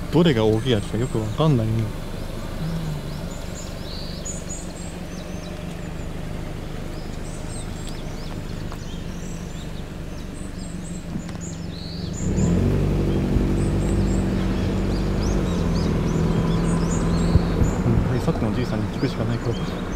どれが大きいやつかよくわかんないね。さっきのじいさんに聞くしかないか。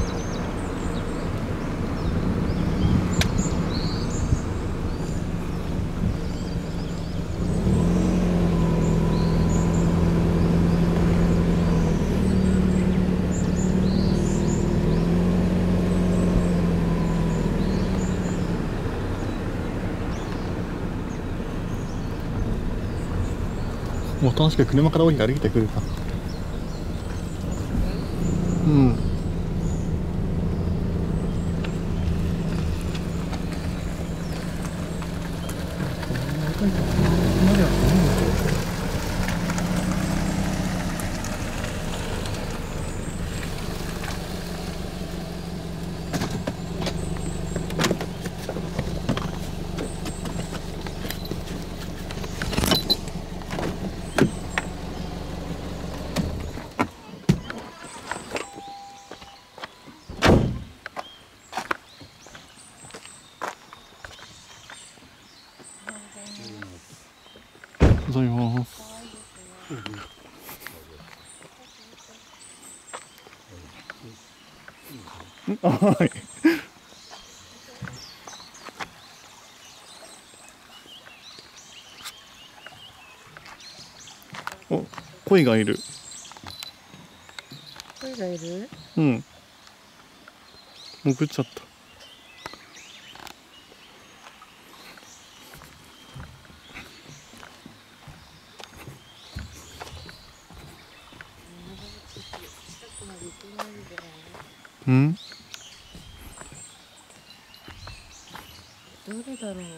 もう楽しく車から降りて歩いてくるか。うん。ございます。はい。お、鯉がいる。 鯉がいる？ うん。潜っちゃった。うん？ どれだろう。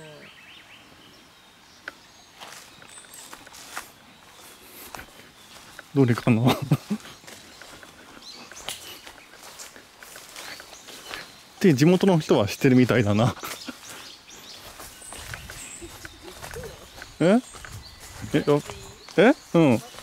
どれかな。って地元の人は知ってるみたいだな。え？え？うん。